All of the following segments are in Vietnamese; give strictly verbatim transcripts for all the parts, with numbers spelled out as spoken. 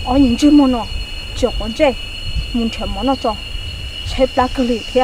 ở những chữ món nó chọc con chơi muốn chém món nó cho chém lá cờ lì thế à.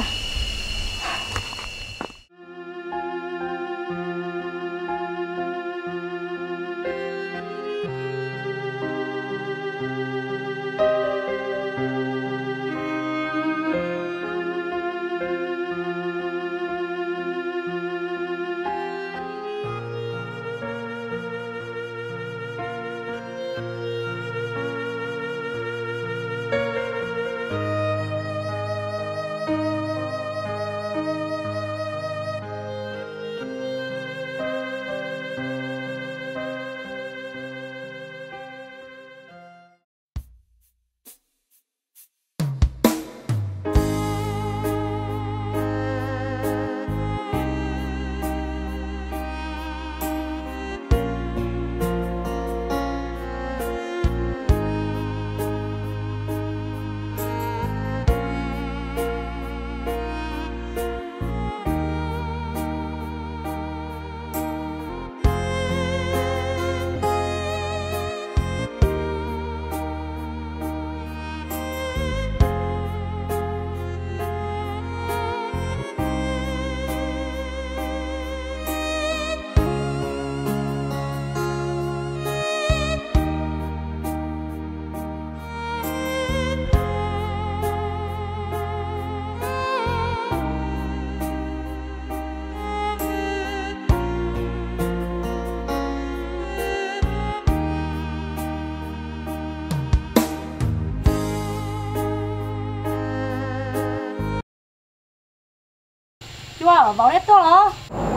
Chua vào đấy to đó.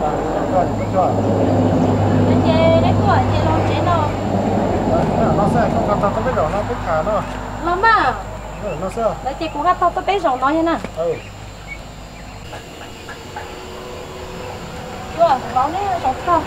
Đấy chê đấy của chê lo chê nó. Nó sẽ không gặp tao biết rồi nó biết cả nó. Lắm à. Nó sẽ. Đấy chê cũng gặp tao tôi biết rồi nó như nào. Ừ. Chua vào đấy chọc to.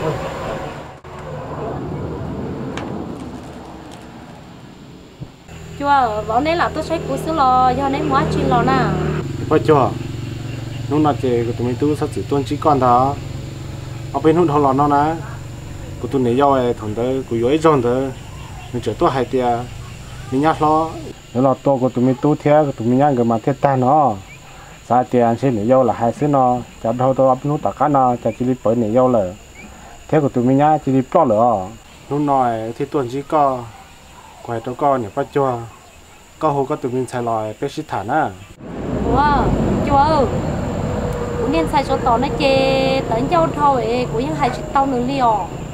Chua vào đấy là tôi sẽ cố xử lo do đấy mua chuyện lo nào. Phải chưa? Lúc nào chị của tụi mình tu sao chỉ tuân chỉ con đó, ở bên hút họ lò nó nè, của tụi này giao ấy thằng tới của yếu tròn tới, mình chỉ tu hai tia, mình nhát lo, nếu là to của tụi mình tu theo của tụi mình nhát cái mà thiết ta nó, sao tiền xin này giao là hai xứ nó, chả đâu tôi ở bên hút tất cả nó, chả chỉ đi bởi này giao là, theo của tụi mình nhát chỉ đi pro nữa, lúc này thì tuân chỉ con, quay cho con nhỉ bắt chua, có hồ có tụi mình xài lòi bé xí thản á. Wow, chua cũng nên xài số tàu nó chê tận châu thôi cũng những hai chiếc tàu nữa liều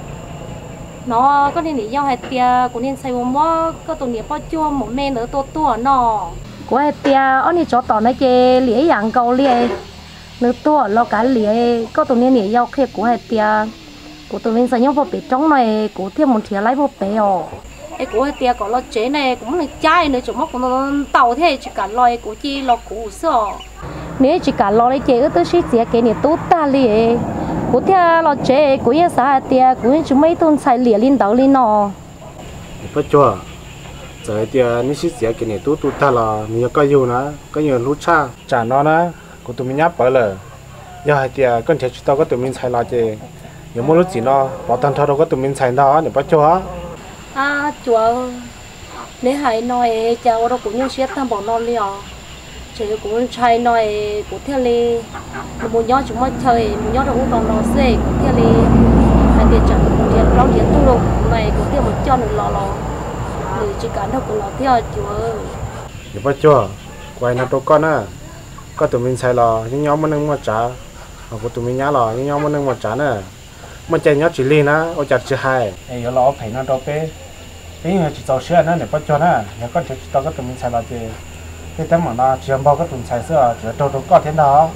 nó có nên để giao hai tia cũng nên xài một mó có tụi nhiệt bao chua một men nữa to to nó của hai tia ở này chỗ tàu nó chê lĩa dạng cầu lĩa nữa to lo cả lĩa có tụi nên để giao khe của hai tia của tụi mình xài nhau vào bể trống này của thêm một thìa lấy vào bể ồ cái của hai tia có lo chế này cũng là chai nữa chỗ móc của nó tàu thế chỉ cả loài của chi lo cũ sữa nếu chỉ cả lo lấy chế ước tới xí cái này tốt ta liền, của theo lo chế của những xã tia của những chúng mấy thôn xài liền lên đầu lên nọ. Bắt chua, giờ tia nếu xí cái này tốt tốt ta là nhiều cái yêu nữa, cái nhiều lúa cha, trả nó nữa, của tụi mình nháp bởi lời, giờ hai tia con trẻ chúng ta có tụi mình xài là chế, nhiều món lúa gì nó, bảo tần thao đâu có tụi mình xài đó, để bắt chua. À chua, nếu hai nói cháu đâu cũng như xí tham bảo non liền. Chị cũng trai nói của theo li một nhóm chúng mới chơi một nhóm đâu còn nó xe của theo li hai tiền chẳng một tiền lâu tiền tu lục này của theo một cho được lò lò người chỉ cả đâu cũng lò theo chúa để bắt chua quay nó đâu con á có tụi mình xài lò những nhóm mình nâng mà trả hoặc của tụi mình nhá lò những nhóm mình nâng mà trả nè mà chạy nhớ chỉ li na ô chặt chỉ hai ấy giờ lò phải nó đâu bé bé người chỉ tàu xe nữa để bắt chua nè nếu con chỉ tàu có tụi mình xài lò thì cái tấm mà nó chỉ bao cái tuần xài sữa chỉ đâu đâu có thế đó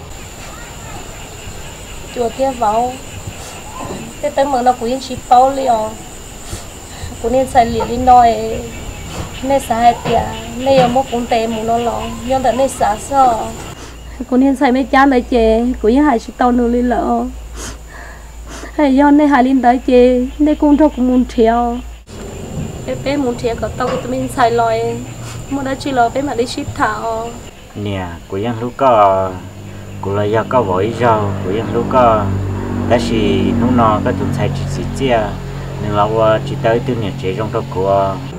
chùa kia vào cái tấm mà nó cũng yên chỉ bao liền cũng nên xài liền đi nói nên xài tiền nên ở một công ty một nó lo nhưng tại nên xả sữa cũng nên xài mấy chán đấy chè cũng như hai chiếc tàu nữa lên lỡ hay do nên hai lên tới chè nên cũng thôi cũng muốn treo cái bé muốn treo có tàu của tụi mình xài lòi mua đã chỉ lo bé mà đi ship thảo nè của dân lúc có của là do có vội rau của dân lúc có đã chỉ lúc nào có tuần sai chỉ chỉ chia nên là chỉ tới từ nhà chế trong đó của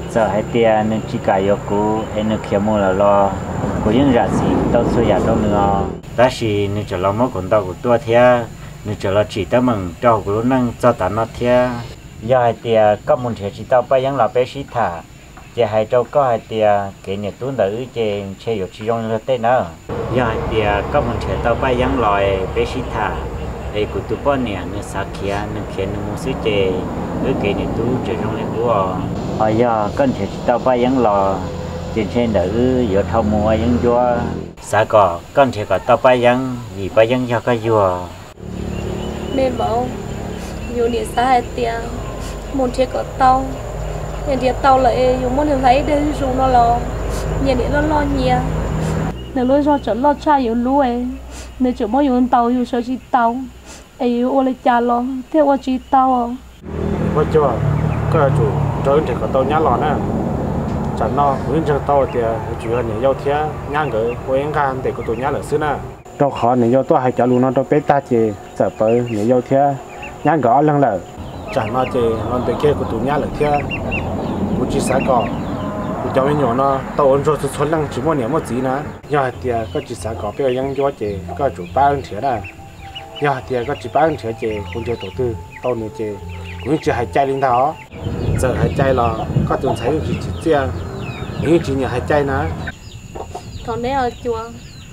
giờ hai tia nên chỉ cả yêu cũ em nên kia mua là lo của những giá trị tao số giá đâu nữa ta chỉ nên cho lo mất còn tao của tôi thế nên cho lo chỉ tao mừng cho của năng cho ta nó thế giờ hai tia có muốn thể chỉ tao bây giờ là bé sĩ thả chỉ hai châu có hai tia cái nhiệt tuấn nữ trên chơi ở chỉ trong là tên nữa giờ hai tia có muốn thể tao bây giờ loại bé sĩ thả đây của tụi con nè nên sáng kia nên kia nên mua sữa chè với cái nhiệt tu chơi trong này nữa à giờ con thể tao bây giờ lò trên trên nữ giờ thâu mua những vua xã cỏ con thể có tao bây giờ vì bây giờ cho cái vua nên bảo nhiều địa xã hai tia muốn chơi có tao nên địa tao lại dùng muốn được thấy đến dùng nó lo nhà địa nó lo nhiều nếu lối do trở lo cha yếu lúa ấy nếu chỉ muốn dùng tàu dùng sợi chỉ tàu ấy ô lấy cha lo theo ô chỉ tàu à có chưa cái chủ trơn thì có tàu nhá lò nè chẳng nó nguyên chân tàu thì chủ yếu là giao thế nhang cái quên gan để có tàu nhá là xứ nè đâu khó nếu giao tôi hay trả luôn nó đâu bé ta chỉ sợ tới nếu giao thế nhang gõ lăng lờ chẳng nó chỉ nó để kia của tàu nhá là thế của chỉ sáng cỏ của cháu nhỏ nó tàu ôn rồi xuất lăng chỉ một niệm một gì nữa giờ thì có chỉ sáng cỏ bây giờยังgió chỉ có chủ ba ơn thế nè giờ thì có chỉ ba ơn thế chỉ cũng chỉ đầu tư tàu này chỉ cũng chỉ hay chạy lên đó giờ hay chạy là có tuần thấy chỉ chỉ chia những chỉ nhà hay chạy nữa thằng đấy ở chùa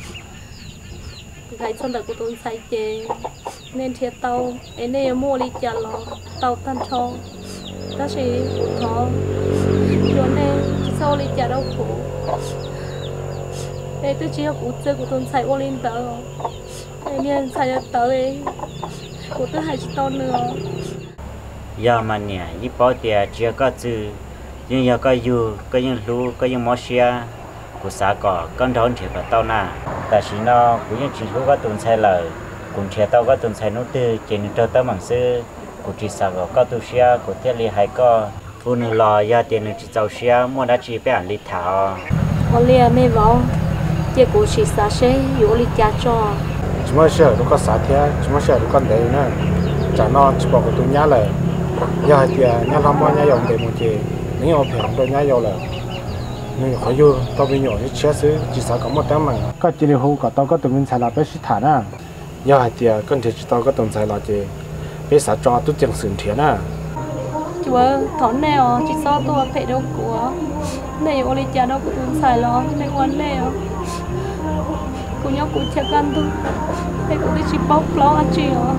cái chân đất của tôi sai chè nên thiệt tàu ấy nên mua đi chợ lo tàu tan cho ta chỉ có chỗ này sau đi chợ đâu cổ ấy tôi chỉ có cụ chơi của tôi sai ô lên tờ ấy nên sai tờ ấy của tôi hay chỉ to nữa giờ mà nè ít bao tiền chưa có chữ nhưng giờ có yêu có những lúa có những món xia của xã cỏ con đón thì có tao nàแต่chỉ nó cũng những chính có tuần sai lời cũng chỉ tao có tuần sai nốt từ chỉ nên cho tao bằng sư của chỉ xã cỏ có tu xia của thiết lý hay có phụ nữ lò giờ tiền nữ chỉ giàu xia mua đã chỉ bé ăn lít thảo con lia mê vào chỉ của chỉ xã sẽ yếu lít cha cho chỉ mới xia nó có xã thế chỉ mới xia nó có đấy nữa chả nó chỉ bảo của tôi nhá lời giờ thì nhá làm mua nhá dùng để một chỉ nếu mà phải tôi nhá dùng là nhưng khó vô tao bây giờ thì chia sẻ chỉ sao có một tấm mà có chỉ điều hữu có tao có tụi mình xài là bé sĩ thản à giờ thì con thì tao có tụi xài là chỉ bé xã cho tôi chẳng sướng thiệt à chúa thón nèo chỉ so tôi phải đâu của này ô cha đâu của tôi xài lo này quan nèo của nhau của cha gan tôi này của tôi chỉ bóc lo ăn chi hả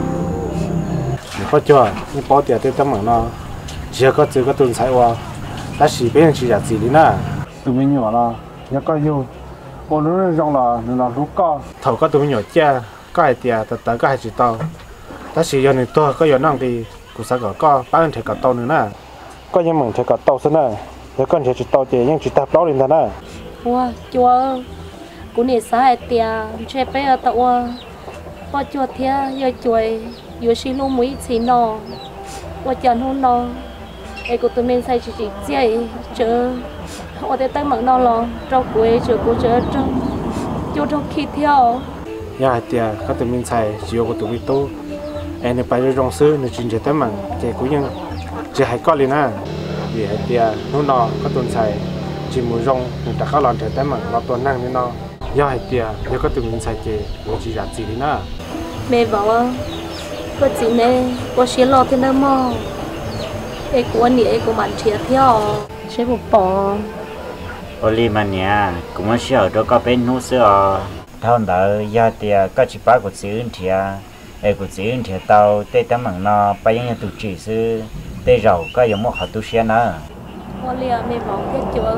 có chưa nhưng bao tiền tôi tấm mà nó chỉ có chỉ có tụi xài qua ta chỉ bé chỉ là gì đi nè tụi mình nhỏ là nhớ có yêu còn nó rong là nó là lúc có thầu có tụi mình nhỏ cha có hai tiền tới tới có hai chỉ tao ta chỉ giờ này tôi có giờ năng thì cũng sẽ có có ba anh thấy có tao nữa nè có những mình thấy có tao xí nè nếu con thấy chỉ tao thì những chỉ tao lên thôi nè wow chúa của này xã hai tiền chơi bé ở tao bao chúa thế giờ chúa giờ xin luôn mấy xí nọ qua chân hôm nọ ai của tụi mình sai chỉ chỉ chơi chờ ở đây tay mặc nó lo rau quế chờ cô chờ trong cho trong khi theo nhà thì các tụi mình xài chiều của tụi mình tu em này phải rong sư nên chuyên chế tay mặc chế cũng như chế hay có liền à vì hay thì nó nọ các tụi xài chỉ muốn rong người ta có làm chế tay mặc nó tuần năng nên nó nhà hay thì nếu các tụi mình xài chế của chỉ là gì đi nè mẹ bảo có gì nè có xe lo thế nào mà ai của anh ấy của bạn chia theo sẽ một bỏ Oli mania cũng muốn sửa đó có bên nút sửa thao đỡ gia tiền có chỉ ba của xứ thì ai của xứ thì tao tê tấm bằng nó bây giờ tụi chỉ sư tê rau có giống một hạt tu xe nữa Oli à mẹ bảo cái chỗ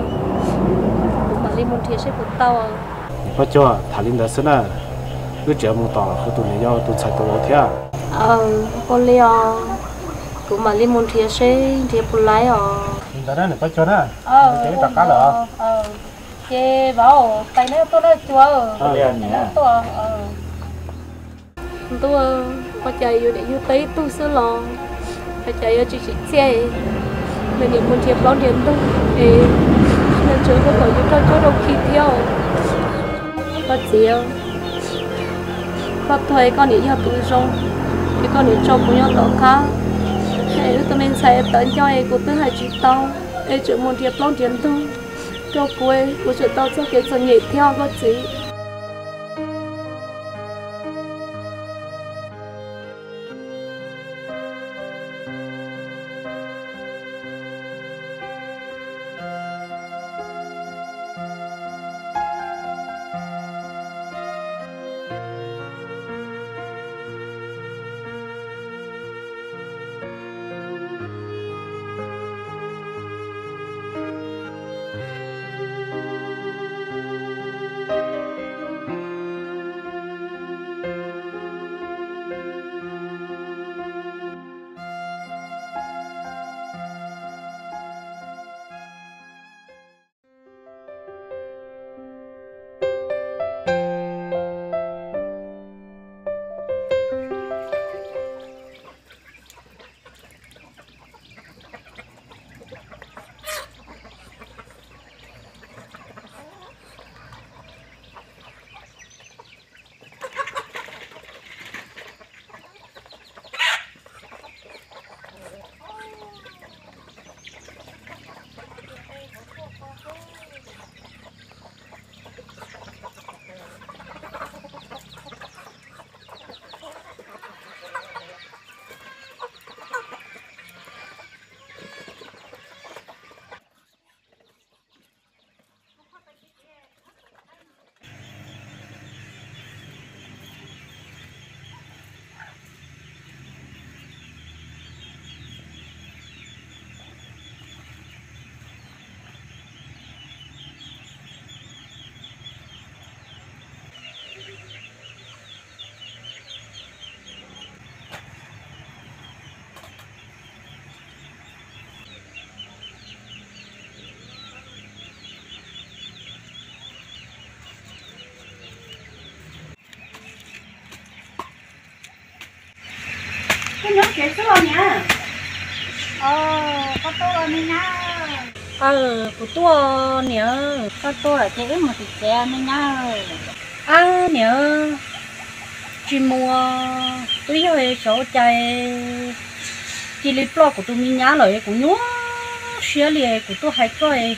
mà đi muốn thiệt sẽ một tàu có cho thả lên đó xí nè cứ chờ một tàu cứ tụi này do tụi xài tụi thế à ờ Oli à cũng mà đi muốn thiệt sẽ thiệt phụ lái à đó này có cho nè ờ cái đặc cá lợ ờ cái bảo tay nó tôi nó chúa ờ tôi ờ tôi có chạy vô để vô tới tôi sửa lò phải chạy vô chỉ chỉ xe mình điểm muốn thiệp đón điểm tôi thì nên chưa có phải vô cho chỗ đâu khi theo có gì có thuê con đi cho tụi rong cái con đi cho cũng nhau tổ cá để tụi mình xài tới cho ai của tôi hay chỉ tao ai chuyện một thiệp long tiền tu cho quê của chuyện tao cho cái doanh nghiệp theo có gì cái nước chảy xuống rồi nha. ờ có tôi rồi mình nha Ờ, của tôi nhớ. có tôi là chế một thịt chè mình nha À, nhớ. Chỉ mua túi rồi số chạy chỉ lấy pro của tôi mình nhá rồi của nhú xía liền của tôi hay coi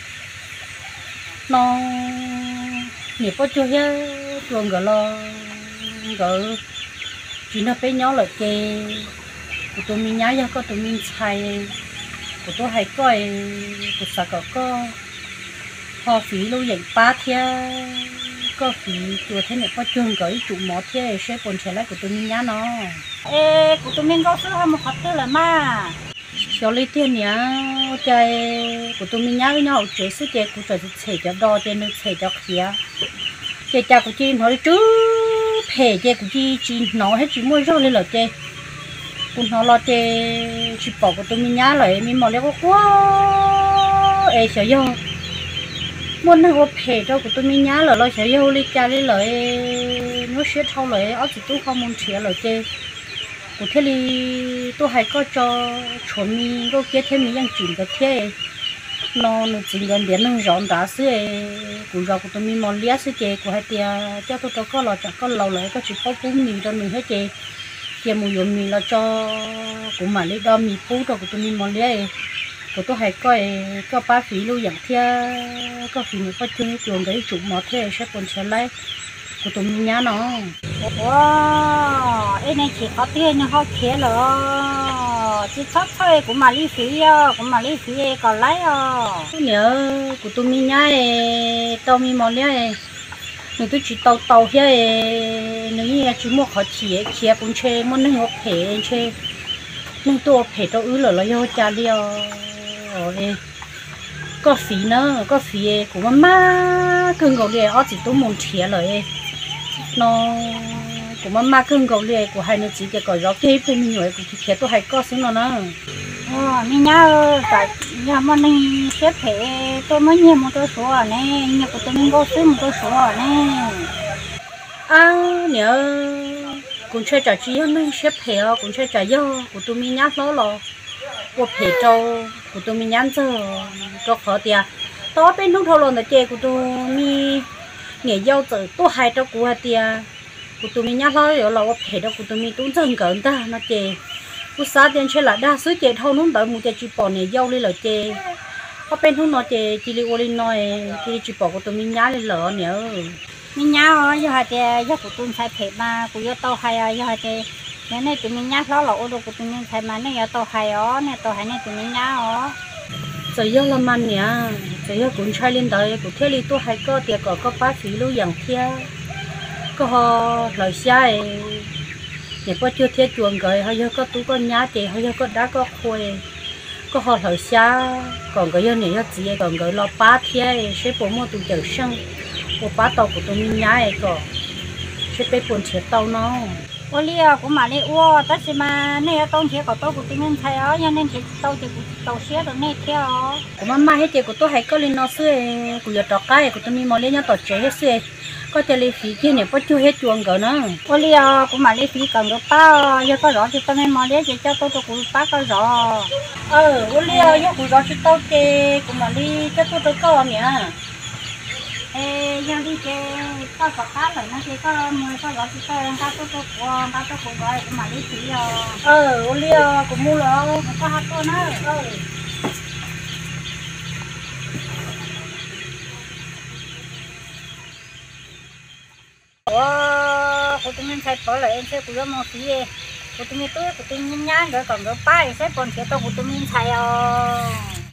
nó nhiều bao nhiêu hết chuồng gỡ lo gỡ chỉ nó bé nhỏ là chè của tôi mình nhá giờ có tôi mình xài của tôi hay coi của sao có có họ phí lâu dành ba thia có phí chùa thế này có trường gửi chủ mỏ thế sẽ còn trở lại của tôi mình nhá nó ê của tụi mình có số hai một hộp tư là mà cho lấy tiền nhá chơi của tôi mình nhá với nhau chế sức chơi của trời sẽ cho đo trên nó sẽ cho khía chơi cha của chị nói chứ phê chơi của chị chị nói hết chị mua rau lên là chơi cũng nó lo chơi chị bỏ của tôi mình nhá lại mình mò lấy có quá ê sợ vô muốn nó có phê cho của tôi mình nhá là lo sợ vô lấy cha lấy lại nó sẽ thâu lại ở chị tôi không muốn chia lại chơi của thế thì tôi hay có cho chuẩn mi có kia thêm mình yang chuyển cái thế nó nó chỉ gần đến nó rộng đã xí của rau của tôi mình mòn lía xí chơi của hai tia cho tôi cho có lò chả có lầu lại có chỉ có bún mì cho mình hết chơi kia mùi dùng mì là cho của mà lấy đo mì phú cho của tôi mình mòn lía của tôi hay coi có ba phí lưu dạng thia có phí một có chơi chuồng cái chủ mỏ thế sẽ còn sẽ lấy của tôi mình nhá nó wow cái này chỉ có tiền nhưng họ kia rồi chỉ thấp thôi của mà lý phí của mà lý phí còn lấy rồi nhớ của tôi mình nhá tao mình mòn lía nếu tôi chỉ tàu tàu hết nếu như chỉ mua khó chỉ kia cũng chơi muốn nó phê chơi nhưng tôi phê tôi ứ rồi là do cha liao rồi có phí nữa có phí của mama cưng gấu liao ở chỉ tôi muốn chia rồi nó của mama cưng gấu liao của hai đứa chỉ cái cỏ gió kia tôi mình nhồi của kia tôi hay có xíu nó nữa ờ mình nhá tại nhà mà mình xếp phê tôi mới nhiều một tôi số à nè nhà của tôi mình có xếp một tôi số à nè à nhớ cũng chơi trò chơi nó xếp phê cũng chơi trò do của tôi mình nhát nó lo của phê trâu của tôi mình nhát giờ cho khó tiệt đó bên lúc thâu lần là chơi của tôi mi nghề dâu tự tôi hay cho của tiệt của tôi mình nhát nó rồi là của phê đó của tôi mình cũng dần cẩn ta nó chơi của xã tiền chơi là đa số chơi thâu nó đợi một chơi chỉ bỏ nghề dâu đi là chơi có bên hôm nọ chị chị đi qua đi nói chị chỉ bảo của tụi mình nhá lên lỡ nhớ mình nhá ở giờ hai chị giờ của tụi sai phê mà của giờ tao hay giờ hai chị nên này tụi mình nhá lo lỗ đồ của tụi mình sai mà này giờ tao hay ó này tao hay này tụi mình nhá ó giờ giờ làm ăn nhỉ giờ giờ cũng trai lên đời của thế li tôi hay có tiền có có bác sĩ lưu dạng kia có họ lời sai nếu có chưa thiết chuồng rồi hay giờ có tú con nhá chị hay giờ có đá có khuê có họ lời sai còn cái giờ này gì còn cái lo bá thế sẽ bố mua tụi chờ sinh bố bá tàu của tụi mình nhá ấy có sẽ bị buồn chết tàu nó ô lia của mà lia ô tất nhiên mà này tàu thế có tàu của tụi mình thấy ó nên thì tàu thì tàu xe rồi này theo của mà mà hết chị của tôi hay có lên nó xưa của giờ trọ cái của tụi mình mà lên nhau tàu chế hết xưa có thể lấy phí kia này bắt chưa hết chuồng cỡ nữa ô lia của mà lấy phí cần được bao giờ có rõ thì tụi mình mà lấy chị cho tôi tôi cũng bắt có rõ ờ ô lia giờ của rõ thì tàu chế của mà đi cho tôi tôi có nhỉ ê giờ đi chơi có có cá rồi nó chỉ có mua có rõ thì có cá tôi tôi qua cá tôi cũng gọi của mà lấy phí rồi ờ ô lia cũng mua rồi có hạt tôi nữa ờ Ủa, của tụi mình sai bỏ lại em sẽ của nó một tí của tụi mình tôi của tụi mình nhá rồi còn cái bài sẽ còn cái tao của tụi mình sai à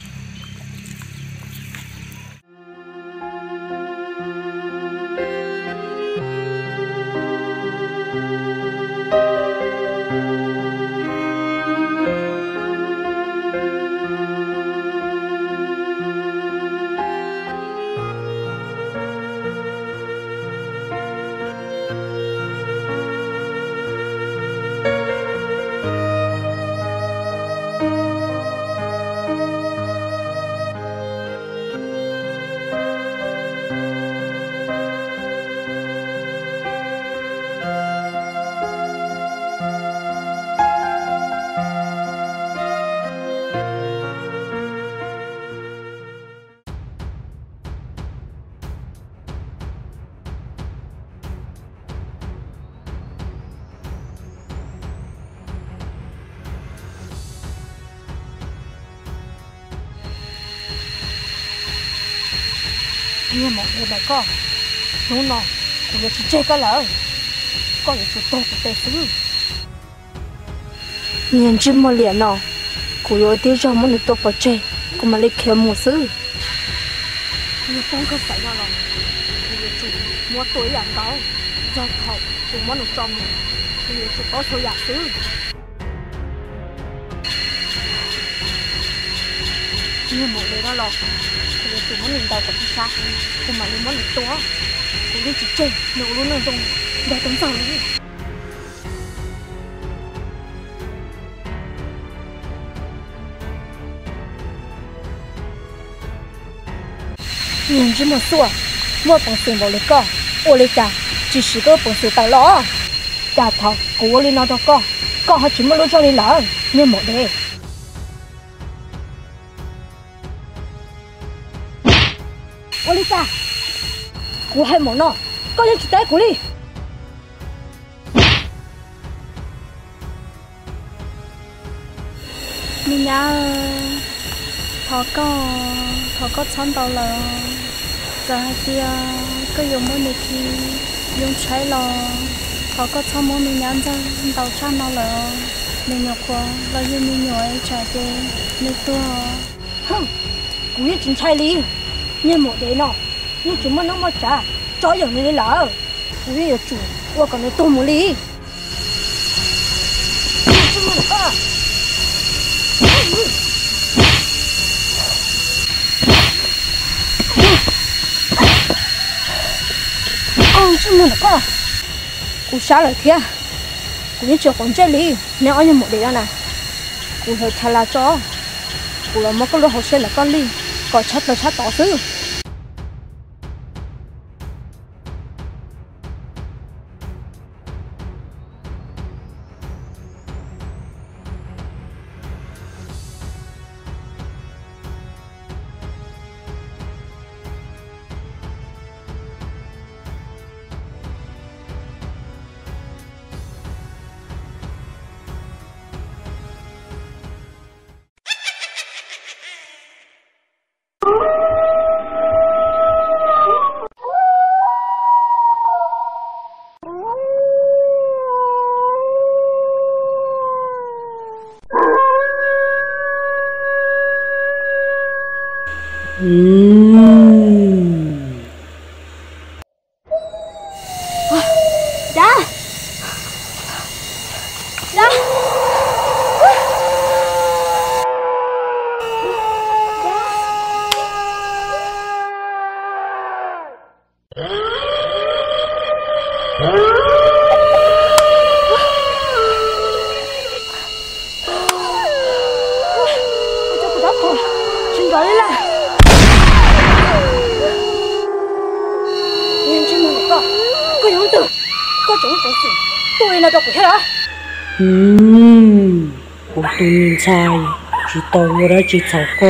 nhưng mà người này con nó nó cũng là chỉ chơi cái lỡ con là chủ tôi của tề xứ nhìn chim mà liền nó cũng có tiêu cho muốn được tôi bỏ chơi cũng mà lấy kéo một xứ nhưng không có phải nào rồi người chủ mua tuổi làm đó do thầu cũng muốn được trong người chủ có số giả xứ nhưng mà người đó là cũng chủ muốn nhìn đầu của chúng ta cũng mà muốn được to cũng đi chỉ chơi nấu luôn là dùng để tấm giàu đi nhìn chứ mà xua mua bằng tiền vào lấy co ô lấy trả chỉ sử cơ bằng tiền tàu lõ trả thầu của lên nó đâu co co họ chỉ muốn luôn cho lên lỡ nên một đề ô lấy trả của hai món nó có những chỉ tay của đi mình nhá thọ có thọ có chọn tàu là giờ hai kia có dùng mỗi người khi dùng trái lò thọ có chọn mỗi mình nhá ra tàu chăn nó là mình nhọc quá là dùng mình nhồi trả tiền mình tua hừ cũng như chính trái lý nhưng một đấy nó nhưng chúng nó nó trả cho dùng này lỡ cũng như chủ qua còn nó tôm một ly chúng nó có ông chứ mình có cú sao lại thế cú như chiều còn chơi đi nếu anh một đấy nè cú hơi thay là cho cú là mất cái lỗ hậu xe là con đi có chắc là chắc tỏ xứ 嗯。 啊，呀，呀。 嗯，我对面菜只到我来只炒糕。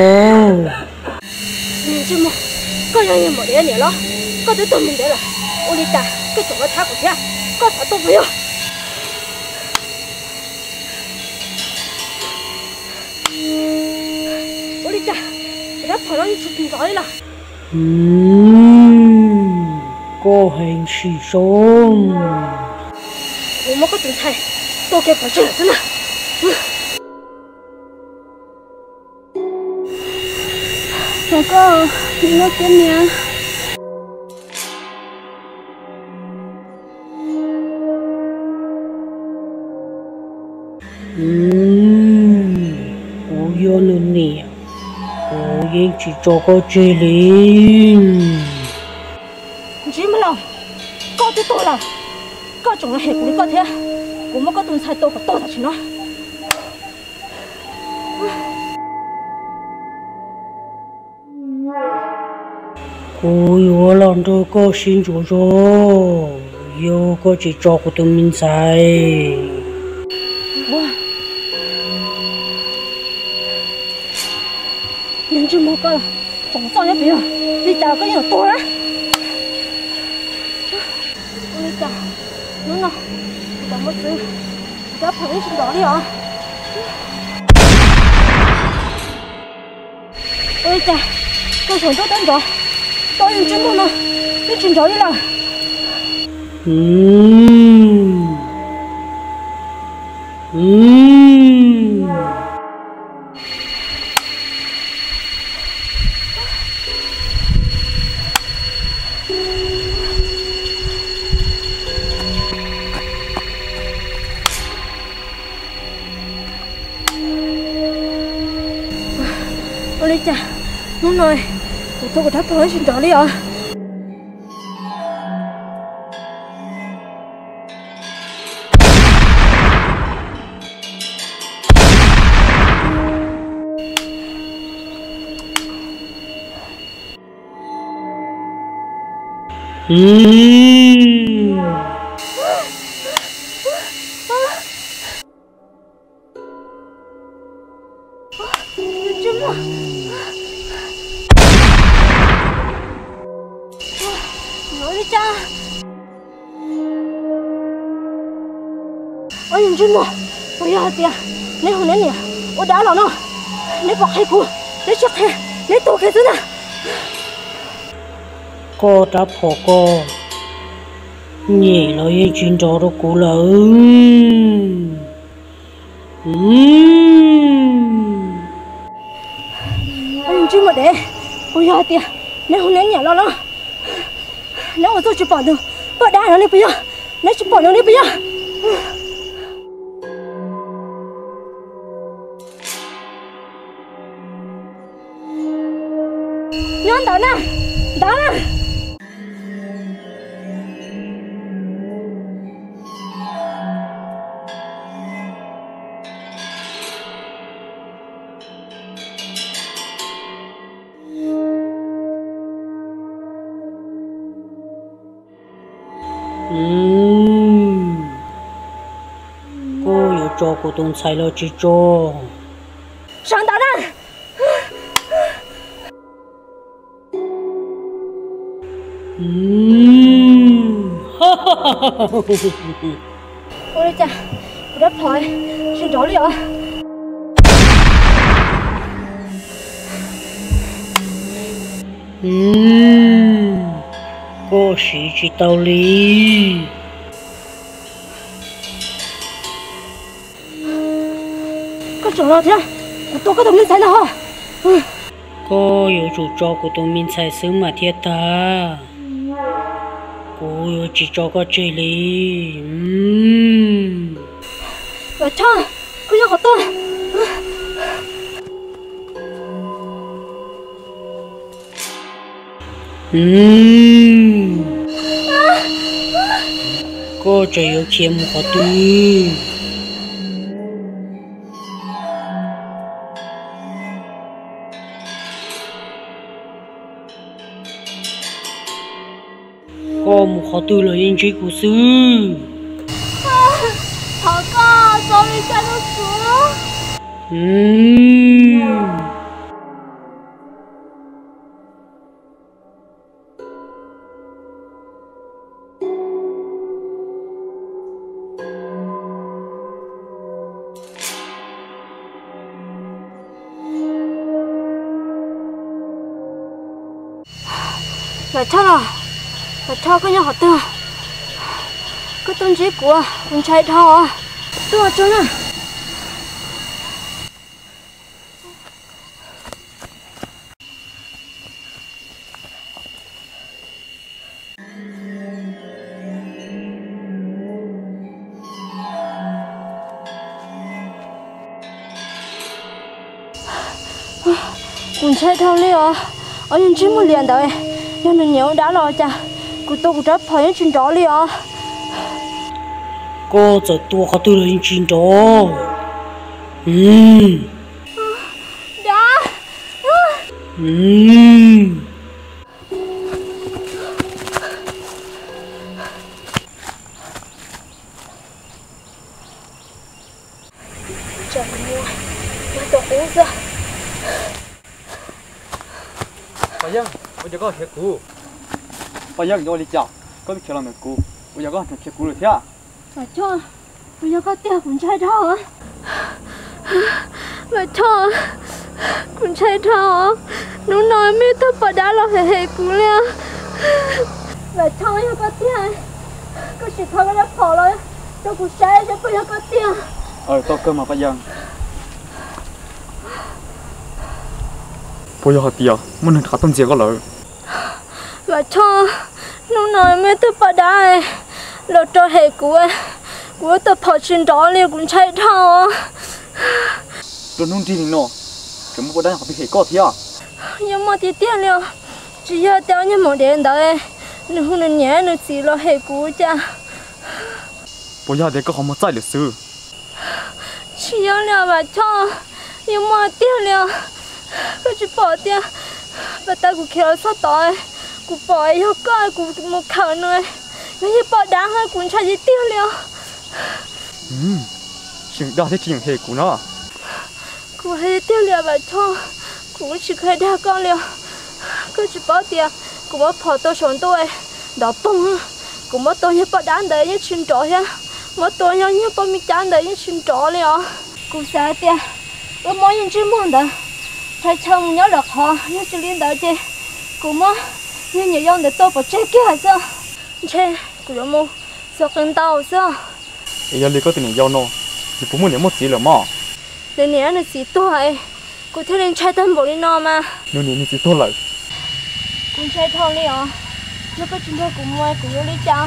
你这么，个人也没得你了，个都都没得了。我里打，个怎么擦过去，个啥都不要。我里打，给他跑到你出平找你了。 嗯，个很细松。 我们个种菜都给跑去了，真的。小哥，你要点面？ 嗯，我要了你，我也去做个这里。 你知没了？搞得多了。 各种的黑古里各天，我们各种菜都可多下去了。 我有两个个新猪肉，有个去照顾的明菜。 我，人就没个了，怎么造也不要，你打个有多了。我你讲。 能了，怎么子？不要跑进去哪里啊！我一讲，各种都等着，导演真的呢，你寻找你了。 嗯嗯。 我嚟讲，侬来，我都给他跑进去哪里啊？ 嗯。 这么，我的家，我认真么？不要爹，你好难你，我打扰了，你不开苦，你说开，你多开真的。 có đã phổ cô nhẹ nó yên chuyên trò đó cũ là ư anh chưa mà để ôi ya tia nếu không nên nhà lo lo nếu mà tôi chỉ bỏ được bỏ đá nó đi bây giờ nếu chỉ bỏ nó đi bây giờ nhón đó nè đó nè ừm cô yêu cho cô tung sai lo chỉ cho 上打蛋。 ừm ha ha ha ha 我的家，我的牌是找你啊。 ừm cô sĩ chỉ tao lý có chỗ nào thế? Tôi có đồng minh sai nào hả? có yêu chủ cho của tụi mình xài sớm mà thiệt ta cô yêu chỉ cho có chơi đi và cho cô cho tôi ừm cô chỉ yêu kiếm một tôi cô một khó tư là yên trí của sư thằng con sao đi cha nó xuống ừm là cho rồi là cho cái nhà họ tư cái tôn chỉ của con trai thao à tôi cho nè con trai thao liệu ở những chiếc một liền đấy cho nên nhớ đã lo cha cô tôi cũng rất phải chuyện đó liền cô giờ tôi khó tư là yên trí đó ừm đã ừm trời ơi tôi tôi uống ra bà dân bây giờ có thể cú bà dân vô đi chợ có biết làm được cú bây giờ có thể cú được thế à bà cho bây giờ có tiền con trai thao à bà cho con trai thao nó nói mấy thứ bà đã là hệ hệ cú liền bà cho bây giờ có tiền có chỉ thôi đã bỏ rồi cho con trai cho bây giờ có tiền ờ to cơ mà bà dân bây giờ hạt tiền muốn hình khá tôn gì có lợi bà cho nó nói mấy thứ bà đã là cho hệ cú của tập họ chuyện đó liền cũng chạy thao tôi nung tin nó cái một cái đang học bị hệ có thế à nhưng mà thì tiền liền chỉ là theo như một đêm đấy nếu không nên nhớ nên chỉ là hệ cú cha bây giờ để có không một giải lịch sử chỉ là bà cho nhưng mà tiền liền cứ chỉ bỏ tiền bà ta cũng kéo sát tới cũng bỏ ấy coi cũng một khẩu nữa nếu như bỏ đáng hơn cũng chạy đi tiền liền ừm chuyện đó thế chuyện hệ của nó cũng hay tiền liền bà cho cũng chỉ khai đa con liền cứ chỉ bỏ tiền cũng bỏ bỏ tôi xuống tôi đó bông cũng bỏ tôi như bỏ đáng đấy như chuyện trò ha bỏ tôi như như bỏ mi chán đấy như chuyện trò liền cũng sao tiền tôi mỗi những chuyện muốn đó thay chồng nhớ được họ như chuyện liên đó chứ cũng mà như nhiều dòng để tôi bỏ chết kia hả sao chết cũng giống một sao cần tao sao bây giờ đi có tiền giao nó thì cũng muốn nhận một gì là mà để nhớ là gì tôi cũng thấy lên trái tâm bộ đi nó mà nếu như gì tốt lại cũng trái thon đi à nó có chúng tôi cũng mua cũng vô đi chào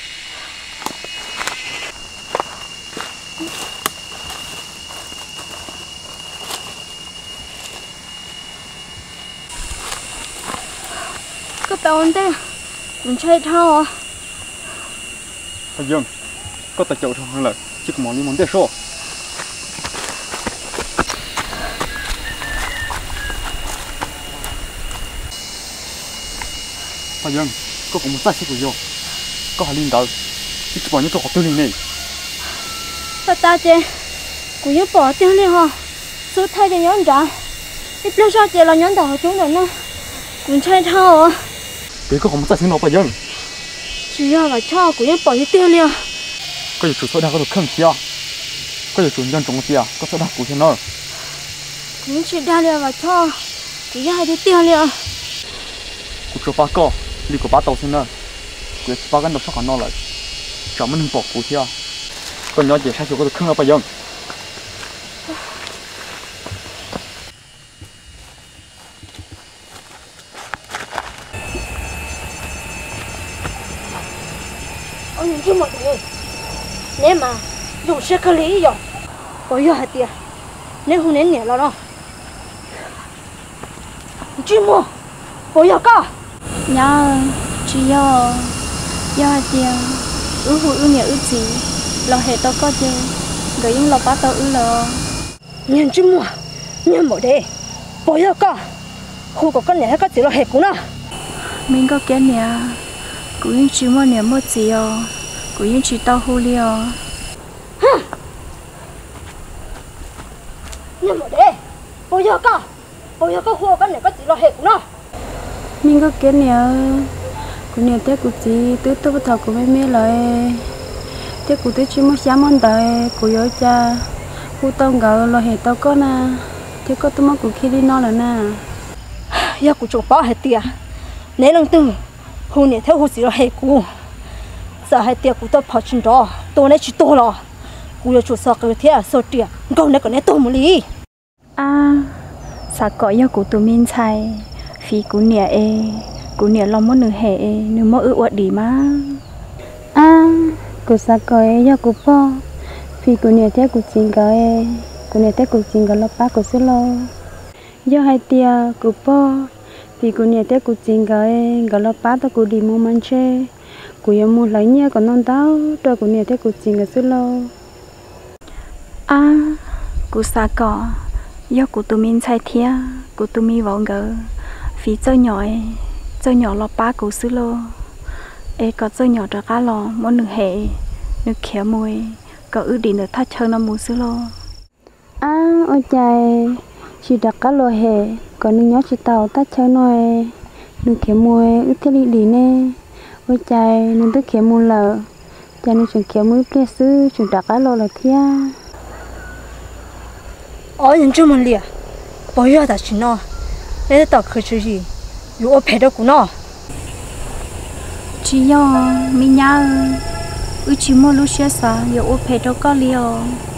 có bao nhiêu tiền cũng trái thao à bà dân có tài trợ trong lại chỉ có món đi món để số bà dân có cũng một sai sự của vô có hai linh đạo chỉ bỏ những câu học tư linh này ta ta chơi cũng như bỏ tiền đi ha số thay thì nhón trả ít lâu sau chơi là nhón đầu chúng rồi nó cũng trái thao à để có không một sai sự nào bà dân chỉ là bà cho cũng như bỏ như tiền liền có thể chủ số đã có được khẩn chia có thể chủ nhân trong chia có số đã của thế nào cũng chỉ đa liền bà cho cũng như hai đi tiền liền của số ba co đi của ba tàu thế nào của ba cái đầu sắc nó lại chọn mình bỏ của thế còn nhỏ chỉ sai số có được khẩn là bà dân ông nhìn chứ mọi người nếu mà dùng xe cơ lý rồi bây giờ hạt tiền nếu không đến nhẹ lo đâu chứ mua bây giờ có nhớ chỉ do do hạt tiền ứ hụi ứ nhẹ ứ gì lo hệ tao có chứ rồi những lo bắt tao ứ lo nhìn chứ mua nhìn mọi đây bây giờ có khu có con nhẹ có chỉ lo hệ cũng nào mình có cái nè cũng những chỉ mua nè mua gì à cũng những chỉ tao hú liò nhìn mọi đây bây giờ có bây giờ có khu con nhẹ có chỉ lo hệ cũng nào mình có cái nè cũng nè tiếc cũng gì tứ tứ bắt đầu cũng mấy mấy lại tiếc cũng tứ chỉ mua sáng món đời cũng có cha khu tao gạo lo hệ tao có nè tiếc có tụi nó cũng khi đi nó là nè giờ cũng chụp bao hết tiền nếu lần tư hôm nay theo hồ sơ hệ cũ giờ hai tiền cũng tôi phát triển đó tôi này chỉ tôi lo cũng chụp sao cái thế à số tiền câu này còn này tôi một lý à sao có yêu của tụi mình xài phí của nè e của nè lòng muốn nửa hệ nửa mơ ước đi mà à của sao có yêu của po phí của nè thế của chính cái của nè thế của chính cái là ba của số lo do hai tiền của po thì cô nhà té cô chính cái cái là bắt cô đi mua măng tre cô yêu mua lấy nhá còn non táo rồi cô nhà té cô chính cái số lâu à cô xa cỏ do cô tụi mình sai thia cô tụi mình vào ngờ phí chơi nhỏ chơi nhỏ là ba cô số lâu ê có chơi nhỏ cho cá lò muốn nửa hệ nửa khéo môi có ước đi nửa thắt chân nó mua số lâu à ôi trời chỉ đặt cá lò hệ cònนึงnhớ chỉ tàu tắt chơi nóiนึงkiếm mua ước thế đi đi nè ôi trờiนึงtức kiếm mua lợ cho nên chúng kiếm mua kia xứ chúng đặt cá lò là thia ôi nhìn chung mình liền bây giờ đã chỉ nó để tao khởi chuyện gì dù ở phía đó cũng nó chỉ do mình nhớ ước chỉ mua lúc xưa sao dù ở phía đó có liều